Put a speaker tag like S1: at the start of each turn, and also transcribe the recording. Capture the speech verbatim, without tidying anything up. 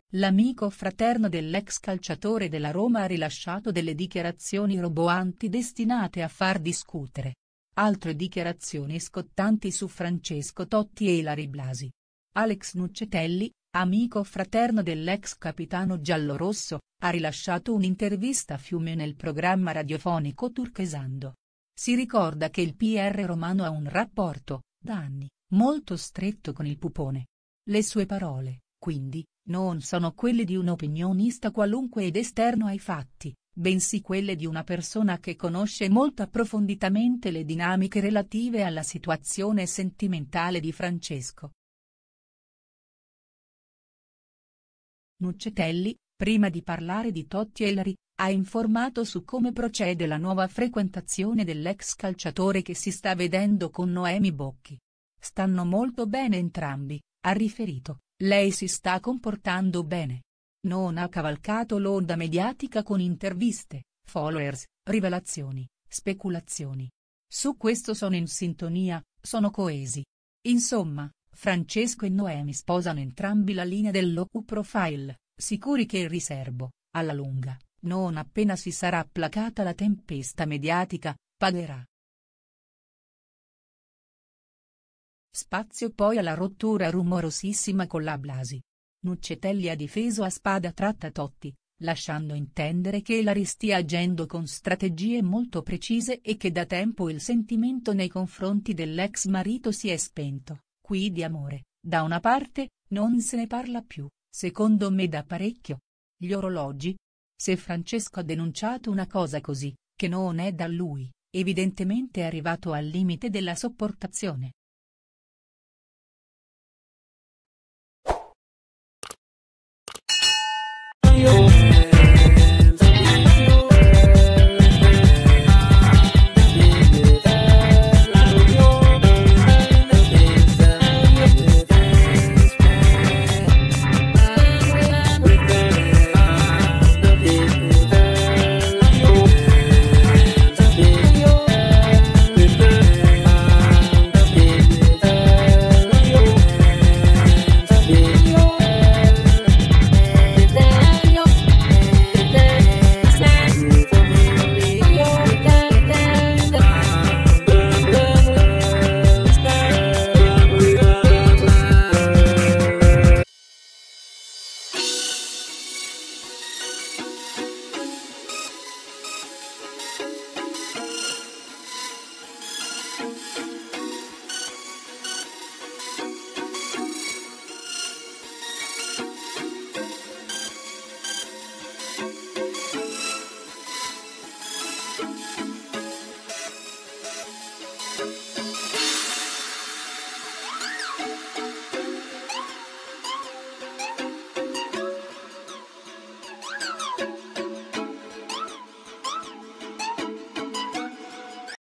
S1: l'amico fraterno dell'ex calciatore della Roma ha rilasciato delle dichiarazioni roboanti destinate a far discutere. Altre dichiarazioni scottanti su Francesco Totti e Ilary Blasi. Alex Nuccetelli, amico fraterno dell'ex capitano giallorosso, ha rilasciato un'intervista a Fiume nel programma radiofonico Turchesando. Si ricorda che il P R romano ha un rapporto, da anni, molto stretto con il pupone. Le sue parole, quindi, non sono quelle di un opinionista qualunque ed esterno ai fatti, bensì quelle di una persona che conosce molto approfonditamente le dinamiche relative alla situazione sentimentale di Francesco. Nuccetelli, prima di parlare di Totti e Ilary, ha informato su come procede la nuova frequentazione dell'ex calciatore che si sta vedendo con Noemi Bocchi. Stanno molto bene entrambi, ha riferito, lei si sta comportando bene. Non ha cavalcato l'onda mediatica con interviste, followers, rivelazioni, speculazioni. Su questo sono in sintonia, sono coesi. Insomma, Francesco e Noemi sposano entrambi la linea del low profile, sicuri che il riservo, alla lunga, non appena si sarà placata la tempesta mediatica, pagherà. Spazio poi alla rottura rumorosissima con la Blasi. Nuccetelli ha difeso a spada tratta Totti, lasciando intendere che Ilary stia agendo con strategie molto precise e che da tempo il sentimento nei confronti dell'ex marito si è spento. Qui di amore, da una parte, non se ne parla più, secondo me da parecchio. Gli orologi? Se Francesco ha denunciato una cosa così, che non è da lui, evidentemente è arrivato al limite della sopportazione.